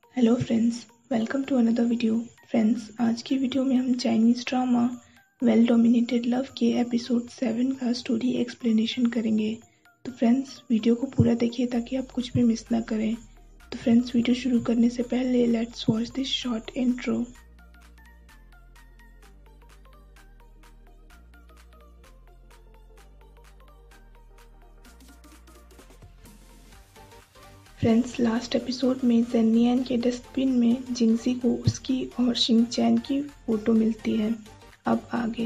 Hello friends, welcome to another video. Friends, आज की video में हम Chinese drama well dominated love के एपिसोड 7 का स्टोरी एक्सप्लेनेशन करेंगे। तो फ्रेंड्स, वीडियो को पूरा देखिए ताकि आप कुछ भी मिस ना करें। तो फ्रेंड्स, वीडियो शुरू करने से पहले let's watch this short intro. Friends, last episode में जेनियन के डस्टबिन में जिंगजी को उसकी और शिंगचैन की फोटो मिलती है। अब आगे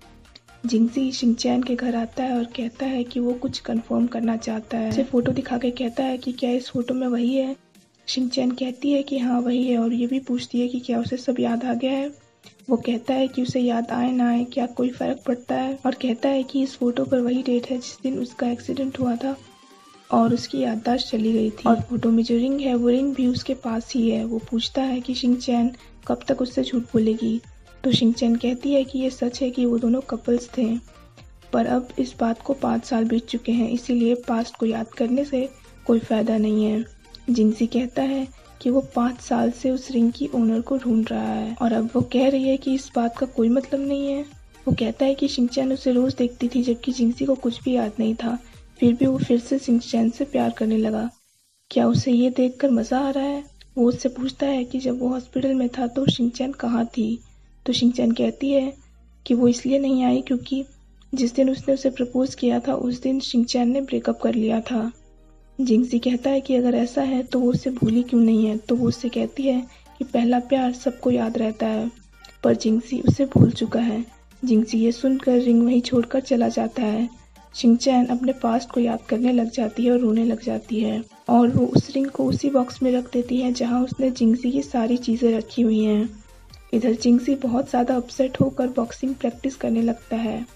जिंगजी शिंगचैन के घर आता है और कहता है कि वो कुछ कंफर्म करना चाहता है। उसे फोटो दिखा के कहता है कि क्या इस फोटो में वही है। शिंगचैन कहती है कि हाँ वही है और ये भी पूछती है कि क्या उसे सब याद आ गया है। वो कहता है कि उसे याद आए ना आए क्या कोई फर्क पड़ता है, और कहता है कि इस फोटो पर वही डेट है जिस दिन उसका एक्सीडेंट हुआ था और उसकी याददाश्त चली गई थी, और फोटो में जो रिंग है वो रिंग भी उसके पास ही है। वो पूछता है कि शिंगचैन कब तक उससे झूठ बोलेगी। तो शिंगचैन कहती है कि ये सच है कि वो दोनों कपल्स थे, पर अब इस बात को 5 साल बीत चुके हैं, इसीलिए पास्ट को याद करने से कोई फायदा नहीं है। जिंगजी कहता है कि वो 5 साल से उस रिंग की ओनर को ढूंढ रहा है और अब वो कह रही है कि इस बात का कोई मतलब नहीं है। वो कहता है कि शिंगचैन उसे रोज देखती थी जबकि जिंगजी को कुछ भी याद नहीं था, फिर भी वो फिर से शिंगचैन से प्यार करने लगा। क्या उसे ये देखकर मजा आ रहा है। वो उससे पूछता है कि जब वो हॉस्पिटल में था तो शिंगचैन कहाँ थी। तो शिंगचैन कहती है कि वो इसलिए नहीं आई क्योंकि जिस दिन उसने उसे प्रपोज किया था उस दिन शिंगचैन ने ब्रेकअप कर लिया था। जिंगजी कहता है कि अगर ऐसा है तो वो उसे भूली क्यों नहीं है। तो वो उससे कहती है कि पहला प्यार सबको याद रहता है, पर जिंगजी उसे भूल चुका है। जिंगजी ये सुनकर रिंग वहीं छोड़कर चला जाता है। शिंगचैन अपने पास्ट को याद करने लग जाती है और रोने लग जाती है, और वो उस रिंग को उसी बॉक्स में रख देती है जहां उसने जिंगजी की सारी चीजें रखी हुई हैं। इधर जिंगजी बहुत ज्यादा अपसेट होकर बॉक्सिंग प्रैक्टिस करने लगता है।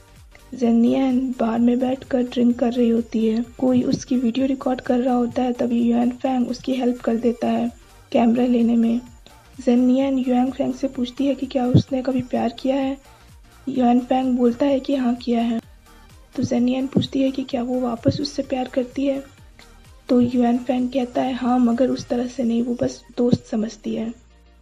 जेनियन बार में बैठकर ड्रिंक कर रही होती है। कोई उसकी वीडियो रिकॉर्ड कर रहा होता है, तभी युआन फैंग उसकी हेल्प कर देता है कैमरा लेने में। जेनियन युआन फैंग से पूछती है कि क्या उसने कभी प्यार किया है। युआन फैंग बोलता है कि हाँ किया है। तो जेनियन पूछती है कि क्या वो वापस उससे प्यार करती है। तो युआन फैंग कहता है हाँ, मगर उस तरह से नहीं, वो बस दोस्त समझती है।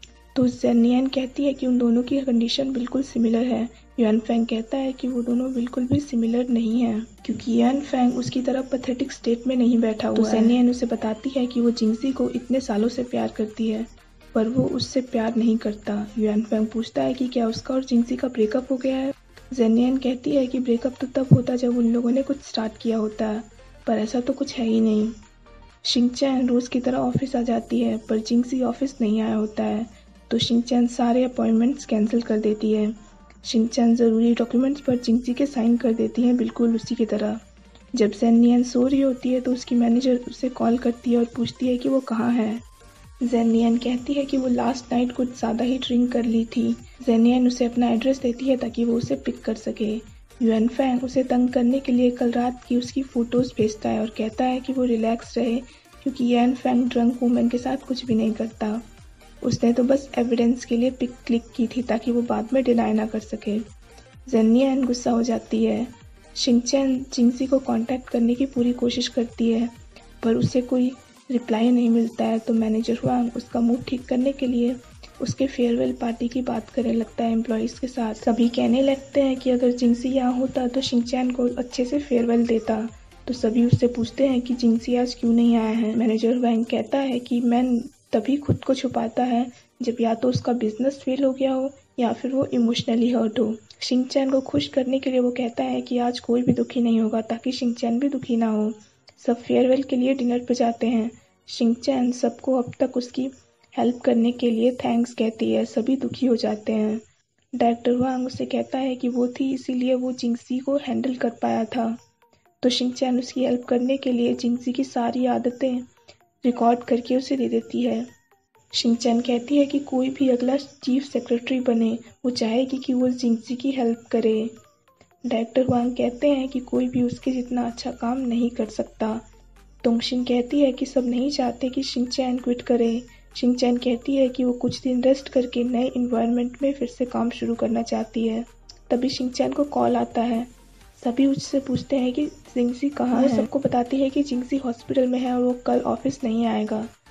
तो जेनियन कहती है कि उन दोनों की कंडीशन बिल्कुल सिमिलर है। युआन फैंग कहता है कि वो दोनों बिल्कुल भी सिमिलर नहीं है क्योंकि युआन फैंग उसकी तरह पैथेटिक स्टेट में नहीं बैठा हुआ है। तो जेनियन उसे बताती है कि वो जिंगजी को इतने सालों से प्यार करती है पर वो उससे प्यार नहीं करता। युआन फैंग पूछता है कि क्या उसका और जिंगजी का ब्रेकअप हो गया है। जेनियन कहती है कि ब्रेकअप तो तब होता जब उन लोगों ने कुछ स्टार्ट किया होता, पर ऐसा तो कुछ है ही नहीं। शिंगचैन रोज की तरह ऑफिस आ जाती है पर जिंगजी ऑफिस नहीं आया होता है, तो शिंगचैन सारे अपॉइंटमेंट्स कैंसिल कर देती है। शिंगचैन जरूरी डॉक्यूमेंट्स पर जिंगजी के साइन कर देती है बिल्कुल उसी की तरह। जब जेनियन सो रही होती है तो उसकी मैनेजर उसे कॉल करती है और पूछती है कि वो कहाँ है। जेनियन कहती है कि वो लास्ट नाइट कुछ ज़्यादा ही ड्रिंक कर ली थी। जेनियन उसे अपना एड्रेस देती है ताकि वो उसे पिक कर सके। युआन फैंग उसे तंग करने के लिए कल रात की उसकी फोटोज भेजता है और कहता है कि वो रिलैक्स रहे क्योंकि युआन फैंग ड्रंक वूमेन के साथ कुछ भी नहीं करता। उसने तो बस एविडेंस के लिए पिक क्लिक की थी ताकि वो बाद में डिनाई ना कर सके। जेनियन गुस्सा हो जाती है। शिंगचैन जिंगजी को कांटेक्ट करने की पूरी कोशिश करती है पर उसे कोई रिप्लाई नहीं मिलता है, तो मैनेजर वांग उसका मूड ठीक करने के लिए उसके फेयरवेल पार्टी की बात करने लगता है एम्प्लॉइज के साथ। सभी कहने लगते हैं कि अगर जिंगजी यहाँ होता तो शिंगचैन को अच्छे से फेयरवेल देता। तो सभी उससे पूछते हैं कि जिंगजी आज क्यों नहीं आया है। मैनेजर वांग कहता है कि मैन तभी खुद को छुपाता है जब या तो उसका बिजनेस फेल हो गया हो या फिर वो इमोशनली हर्ट हो। शिंगचैन को खुश करने के लिए वो कहता है कि आज कोई भी दुखी नहीं होगा ताकि शिंगचैन भी दुखी ना हो। सब फेयरवेल के लिए डिनर पर जाते हैं। शिंगचैन सबको अब तक उसकी हेल्प करने के लिए थैंक्स कहती है। सभी दुखी हो जाते हैं। डायरेक्टर वांग उसे कहता है कि वो थी इसीलिए वो जिंगजी को हैंडल कर पाया था। तो शिंगचैन उसकी हेल्प करने के लिए जिंगजी की सारी आदतें रिकॉर्ड करके उसे दे देती है। शिंगचैन कहती है कि कोई भी अगला चीफ सेक्रेटरी बने वो चाहेगी कि वो जिंगजी की हेल्प करे। डायरेक्टर वांग कहते हैं कि कोई भी उसके जितना अच्छा काम नहीं कर सकता। तोंगशिन कहती है कि सब नहीं चाहते कि शिंगचैन क्विट करे। शिंगचैन कहती है कि वो कुछ दिन रेस्ट करके नए इन्वायरमेंट में फिर से काम शुरू करना चाहती है। तभी शिंगचैन को कॉल आता है। सभी उससे पूछते हैं कि जिंगजी कहाँ है। वो सबको बताती है कि जिंगजी हॉस्पिटल में है और वो कल ऑफिस नहीं आएगा।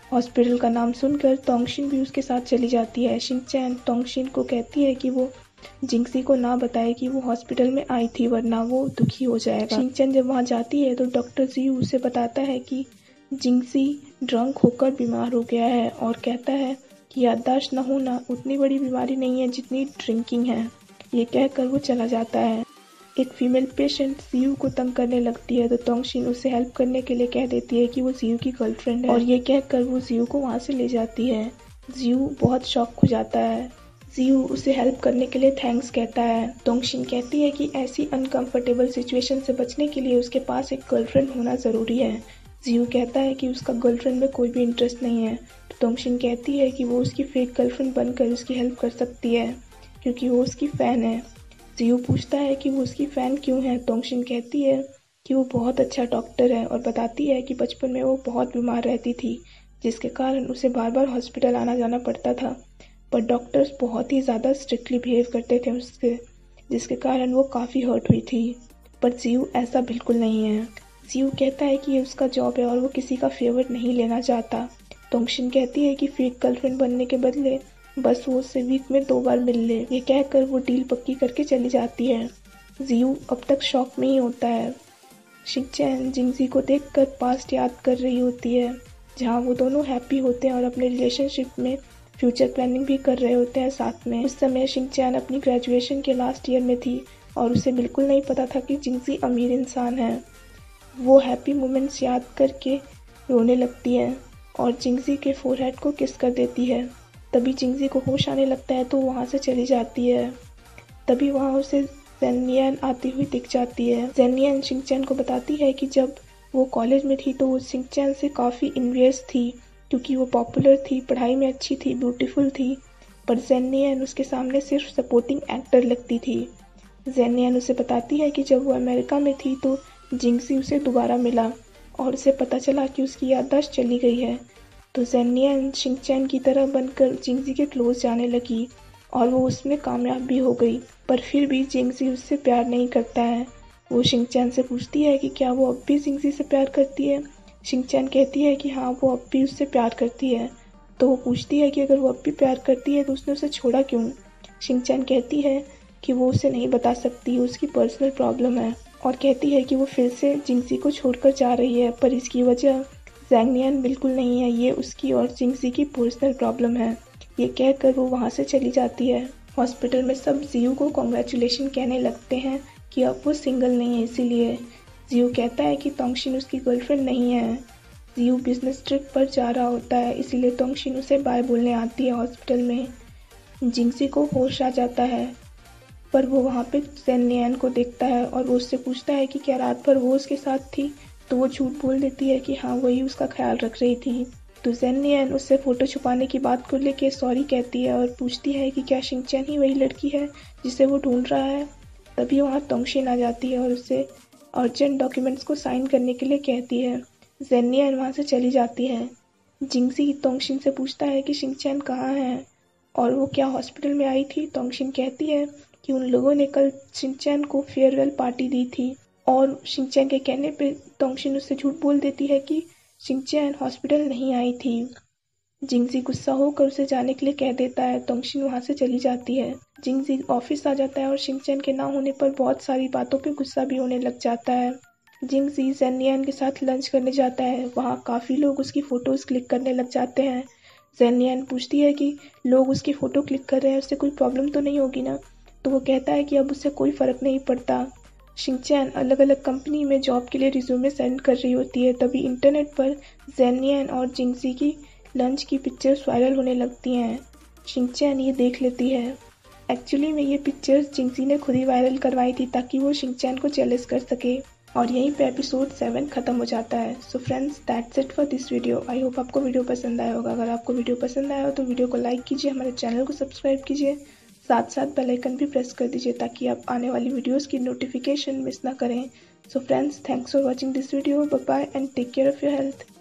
हॉस्पिटल का नाम सुनकर तोंगशिन भी उसके साथ चली जाती है। शिनचैन तोंगशिन को कहती है कि वो जिंगसी को ना बताए कि वो हॉस्पिटल में आई थी, वरना वो दुखी हो जाएगा। शिनचैन जब वहाँ जाती है तो डॉक्टर जियू उसे बताता है कि जिंगसी ड्रंक होकर बीमार हो गया है और कहता है कि याददाश्त न होना उतनी बड़ी बीमारी नहीं है जितनी ड्रिंकिंग है। ये कहकर वो चला जाता है। एक फीमेल पेशेंट जियू को तंग करने लगती है तो तोंगशिन उसे हेल्प करने के लिए कह देती है कि वो जियू की गर्लफ्रेंड है और ये कहकर वो जियू को वहाँ से ले जाती है। जियू बहुत शॉक हो जाता है। जियू उसे हेल्प करने के लिए थैंक्स कहता है। तोंगशिन कहती है कि ऐसी अनकंफर्टेबल सिचुएशन से बचने के लिए उसके पास एक गर्लफ्रेंड होना ज़रूरी है। जियू कहता है कि उसका गर्लफ्रेंड में कोई भी इंटरेस्ट नहीं है। तो तोंगशिन कहती है कि वो उसकी फेक गर्लफ्रेंड बनकर उसकी हेल्प कर सकती है क्योंकि वो उसकी फ़ैन है। जियू पूछता है कि वो उसकी फ़ैन क्यों है। तोंगशिन कहती है कि वो बहुत अच्छा डॉक्टर है और बताती है कि बचपन में वो बहुत बीमार रहती थी, जिसके कारण उसे बार बार हॉस्पिटल आना जाना पड़ता था, पर डॉक्टर्स बहुत ही ज़्यादा स्ट्रिक्टली बिहेव करते थे उससे, जिसके कारण वो काफ़ी हर्ट हुई थी। पर जियू ऐसा बिल्कुल नहीं है। जियू कहता है कि ये उसका जॉब है और वो किसी का फेवर नहीं लेना चाहता। तोंगशिन कहती है कि फेक गर्लफ्रेंड बनने के बदले बस वो उससे वीक में 2 बार मिल ले। ये कहकर वो डील पक्की करके चली जाती है। जियू अब तक शॉक में ही होता है। शिनचैन जिंगजी को देखकर पास्ट याद कर रही होती है, जहाँ वो दोनों हैप्पी होते हैं और अपने रिलेशनशिप में फ्यूचर प्लानिंग भी कर रहे होते हैं साथ में। उस समय शिनचैन अपनी ग्रेजुएशन के लास्ट ईयर में थी और उसे बिल्कुल नहीं पता था कि जिंगजी अमीर इंसान है। वो हैप्पी मोमेंट्स याद करके रोने लगती है और जिंगजी के फोरहेड को किस कर देती है। तभी जिंगजी को होश आने लगता है तो वहाँ से चली जाती है। तभी वहाँ उसे ज़ेनियन आती हुई दिख जाती है। ज़ेनियन शिनचैन को बताती है कि जब वो कॉलेज में थी तो वो शिनचैन से काफ़ी इन्वियस थी क्योंकि वो पॉपुलर थी, पढ़ाई में अच्छी थी, ब्यूटीफुल थी, पर ज़ेनियन उसके सामने सिर्फ सपोर्टिंग एक्टर लगती थी। ज़ेनियन उसे बताती है कि जब वो अमेरिका में थी तो जिंगजी उसे दोबारा मिला और उसे पता चला कि उसकी याददाश्त चली गई है। तो ज़ेनियन शिनचैन की तरह बनकर जिंगजी के क्लोज जाने लगी और वो उसमें कामयाब भी हो गई, पर फिर भी जिंगजी उससे प्यार नहीं करता है। वो शिनचैन से पूछती है कि क्या वो अब भी जिंगजी से प्यार करती है। शिनचैन कहती है कि हाँ, वो अब भी उससे प्यार करती है। तो वो पूछती है कि अगर वो अब भी प्यार करती है तो उसने उसे छोड़ा क्यों। शिनचैन कहती है कि वो उसे नहीं बता सकती, उसकी पर्सनल प्रॉब्लम है, और कहती है कि वो फिर से जिंगजी को छोड़कर जा रही है, पर इसकी वजह ज़ेनियन बिल्कुल नहीं है, ये उसकी और जिंगजी की पर्सनल प्रॉब्लम है। ये कहकर वो वहाँ से चली जाती है। हॉस्पिटल में सब जियू को कॉन्ग्रेचुलेशन कहने लगते हैं कि अब वो सिंगल नहीं है। इसीलिए जियू कहता है कि तोंगशिन उसकी गर्लफ्रेंड नहीं है। जियू बिजनेस ट्रिप पर जा रहा होता है, इसीलिए तोंगशिन उसे बाय बोलने आती है हॉस्पिटल में। जिंगजी को होश आ जाता है, पर वो वहाँ पे ज़ेनियन को देखता है और वो उससे पूछता है कि क्या रात भर वो उसके साथ थी। तो वो झूठ बोल देती है कि हाँ, वही उसका ख्याल रख रही थी। तो ज़ेनियन उससे फ़ोटो छुपाने की बात को लेके सॉरी कहती है और पूछती है कि क्या शिनचैन ही वही लड़की है जिसे वो ढूंढ रहा है। तभी वहाँ तोंगशिन आ जाती है और उसे अर्जेंट डॉक्यूमेंट्स को साइन करने के लिए कहती है। ज़ेनियन वहाँ से चली जाती है। जिंगजी तोंगशिन से पूछता है कि शिनचैन कहाँ है और वो क्या हॉस्पिटल में आई थी। तोंगशिन कहती है कि उन लोगों ने कल शिनचैन को फेयरवेल पार्टी दी थी, और शिनचैन के कहने पे तोंगशिन उससे झूठ बोल देती है कि शिनचैन हॉस्पिटल नहीं आई थी। जिंगजी गुस्सा होकर उसे जाने के लिए कह देता है। तोंगशिन वहाँ से चली जाती है। जिंगजी ऑफिस आ जाता है और शिनचैन के ना होने पर बहुत सारी बातों पे गुस्सा भी होने लग जाता है। जिंगजी ज़ेनियन के साथ लंच करने जाता है। वहाँ काफ़ी लोग उसकी फ़ोटोज़ क्लिक करने लग जाते हैं। ज़ेनियन पूछती है कि लोग उसकी फ़ोटो क्लिक कर रहे हैं, उससे कोई प्रॉब्लम तो नहीं होगी ना। तो वो कहता है कि अब उससे कोई फ़र्क नहीं पड़ता। शिनचैन अलग अलग कंपनी में जॉब के लिए रिज्यूमे सेंड कर रही होती है। तभी इंटरनेट पर ज़ेनियन और जिंगजी की लंच की पिक्चर्स वायरल होने लगती हैं। शिनचैन ये देख लेती है। एक्चुअली में ये पिक्चर्स जिंगजी ने खुद ही वायरल करवाई थी ताकि वो शिनचैन को जेलस कर सके। और यहीं पे एपिसोड 7 खत्म हो जाता है। So friends, that's it for this video. I hope आपको वीडियो पसंद आया होगा। अगर आपको वीडियो पसंद आया हो तो वीडियो को लाइक कीजिए, हमारे चैनल को सब्सक्राइब कीजिए, साथ साथ बेल आइकन भी प्रेस कर दीजिए ताकि आप आने वाली वीडियोस की नोटिफिकेशन मिस ना करें। So friends, thanks for watching this video. Bye bye and take care of your health.